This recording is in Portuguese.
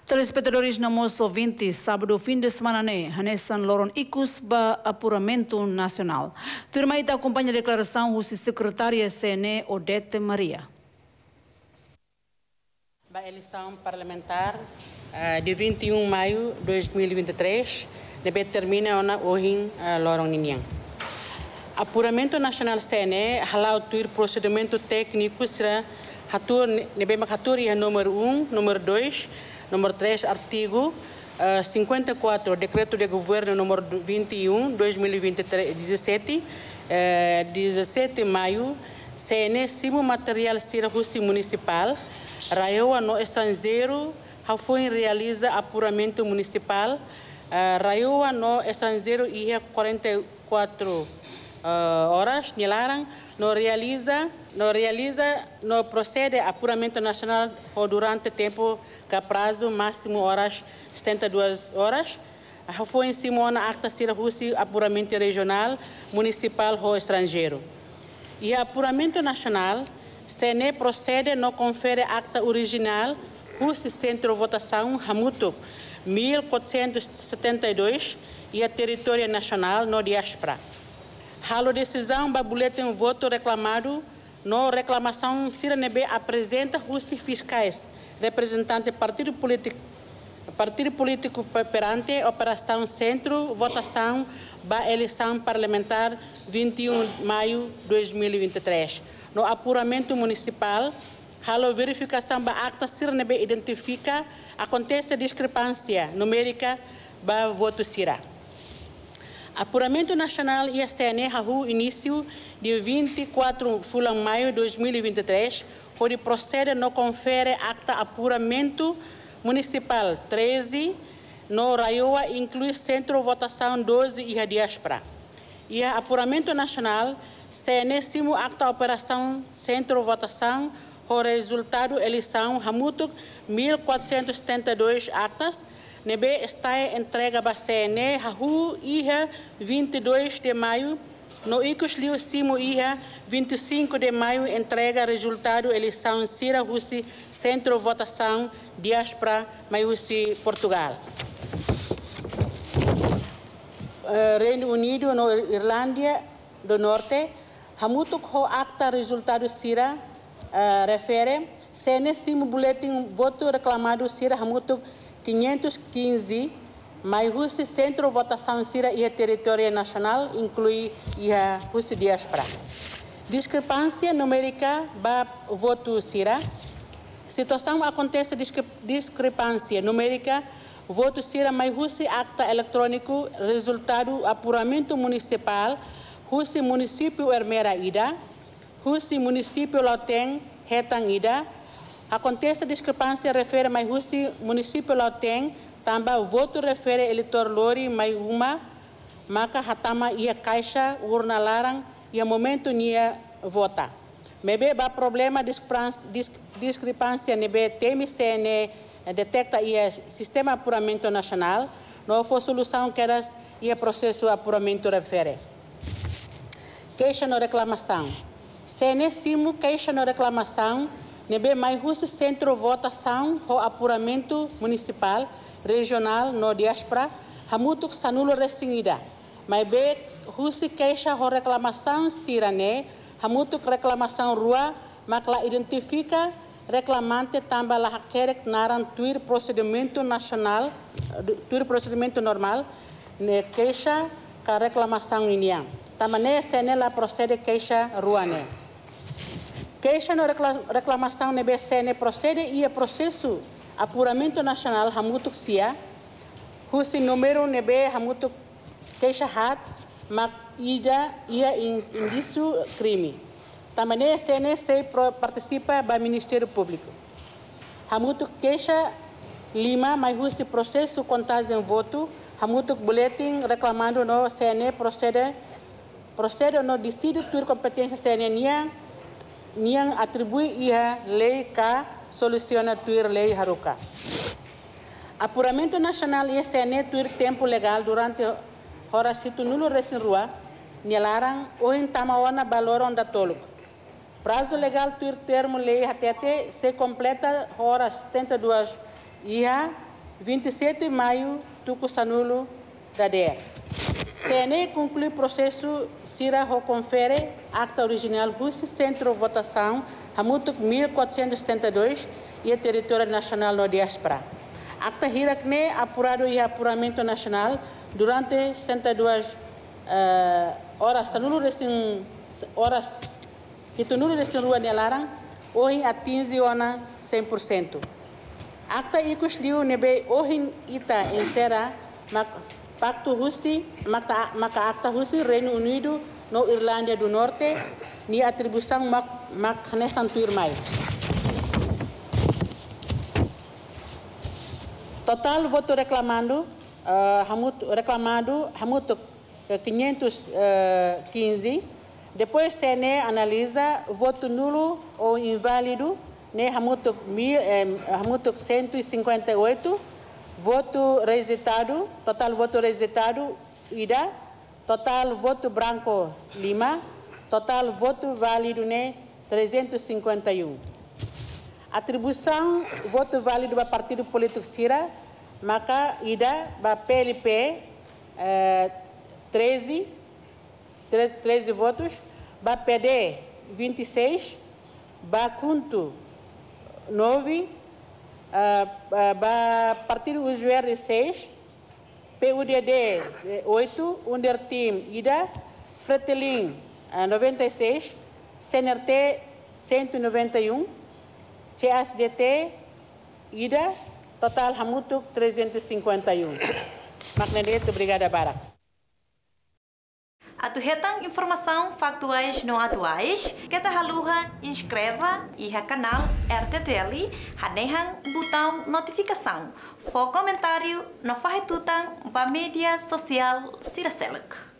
Telespectadores namos ouvintes, sábado fim de semana Hanesan Loron Icus ba apuramento nacional. Turma ita acompanha a declaração do secretária CNE Odete Maria. A eleição parlamentar de 21 de maio de 2023 deve terminar hoje Loron Ninhang. Apuramento nacional CNE halau tuir procedimento técnico será hatur nebe makatur ia número 1, número 2, número 3, artigo 54, decreto de governo número 21, 2017, 17 de maio, CNE simo material circuito municipal, raioa no estrangeiro, foi realiza apuramento municipal, raioa no estrangeiro ia 44 horas, nilarang, no procede apuramento nacional durante tempo que prazo máximo horas 72 horas. Foi em cima na acta circuito apuramento regional, municipal ou estrangeiro. E apuramento nacional, CNE procede no confere acta original, o centro de votação Hamutuk 1472 e a território nacional no diáspora. Halo decisão ba boletim voto reclamado no reclamação Siranebe apresenta os fiscais representante partido político perante operação centro votação ba eleição parlamentar 21 de maio de 2023 no apuramento municipal halo verificação ba acta Siranebe identifica acontece discrepância numérica ba voto Sira. Apuramento nacional e a CNE início de 24 de maio de 2023, onde procede no confere acta apuramento municipal 13, no Raioa inclui centro votação 12 e a diáspora. E a apuramento nacional, CNE simo acta operação centro votação, o resultado eleição Hamutuk 1472 actas, Nebe está entrega para CNE ia 22 de maio, no Icos Liu Simo ia 25 de maio entrega resultado eleição Sira Russi Centro Votação Diáspora Maiussi Portugal. Reino Unido no Irlanda do Norte, Hamutuk ho acta resultado Sira refere CNE Simo boletim voto reclamado Sira Hamutuk 515, mais Rússia Centro Votação Sira e Território Nacional, inclui a Rússia Diáspora. Discrepância numérica ba voto Sira. Situação acontece discrepância numérica, voto Sira mais Rússia acta eletrônico, resultado apuramento municipal, Rússia Município Ermera Ida, Rússia Município Lauteng, Hetang Ida. Acontece a discrepância refere mais Rússia município Lauteng, também o voto refere eleitor Lori mais uma, maca hatama ia caixa, urna larang, e a momento nia vota. Mebe ba problema discrepância nebe teme CNE detecta ia sistema apuramento nacional, não foi solução que eras ia processo apuramento refere. Queixa no reclamação. CNE simo queixa no reclamação, Nebe mais Rússia Centro Votação, o apuramento municipal, regional, no diáspora, Hamutuk Sanulo Resingida. Mas be Rússia queixa o reclamação Sirane, Hamutuk reclamação Rua, Makla identifica reclamante também lá querek naran tuir procedimento nacional, tuir procedimento normal, ne queixa ka reclamação inia. Tamane CNE lá procede queixa Rua ne. Queixa na reclamação na BCN procede e é processo apuramento nacional Hamutuk Sia, Rússia número nebe Hamutuk queixa hat, mas ida ia indício crime. Também a CNC participa do Ministério Público. Hamutuk queixa Lima, mas Rússia processo contagem voto, Hamutuk boletim reclamando no CNE procede no decide tuir competência CNE Niang atribui ia lei ka soluciona tuir lei haruka. Apuramento nacional ia CNE tuir tempo legal durante horas situ nulo resin rua, nialarang ohin tamawana baloron da toluk. Prazo legal tuir termo lei hatete se completa horas 72 ia 27 de maio, Tuco Sanulo, da DER. CNE conclui processo Sira confere acta original Russi Centro Votação Hamutuk 1472 e a Território Nacional no Diaspora. Acta Hirakne apurado e apuramento nacional durante 102 horas Sanulo recém horas Hitunulo recém rua Nelarang hoje atinge 100%. Acta ikus liu nebe ohin ita insera Pacto Russi, maka acta Russi Reino Unido no Irlândia do Norte ni atribuição mak hanesan tuirmai. Total voto reclamado hamutuk 515. Depois CNE analisa voto nulo ou inválido ne hamutuk 158. Voto rejeitado, total voto rejeitado, IDA. Total voto branco, 5. Total voto válido, 351. Atribuição, voto válido para partido político Sira, maka IDA, para PLP, 13 votos, para PD, 26, para Kuntu, 9, Partido UJR 6, PUDD 8, Underteam IDA, Fretilin 96, CNRT 191, CSDT IDA, total Hamutuk 351. Magneto, obrigada, Barak. Atuhetang informação factuais não atuais, kita haluha inscreva e canal RTTL, hanehang botão notificação, for comentário no fahetutang ba mídia social Sira Selek.